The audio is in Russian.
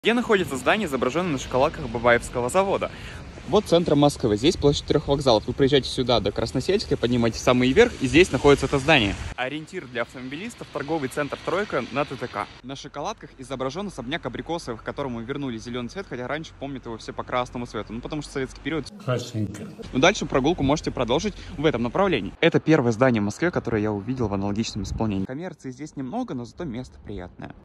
Где находится здание, изображенное на шоколадках Бабаевского завода. Вот центр Москвы. Здесь площадь 3 вокзалов. Вы приезжаете сюда, до Красносельской, поднимаетесь в самый верх, и здесь находится это здание. Ориентир для автомобилистов — торговый центр «Тройка» на ТТК. На шоколадках изображен особняк Абрикосовых, которому вернули зеленый цвет, хотя раньше помнят его все по красному цвету. Потому что советский период. Красненько. Но дальше прогулку можете продолжить в этом направлении. Это первое здание в Москве, которое я увидел в аналогичном исполнении. Коммерции здесь немного, но зато место приятное.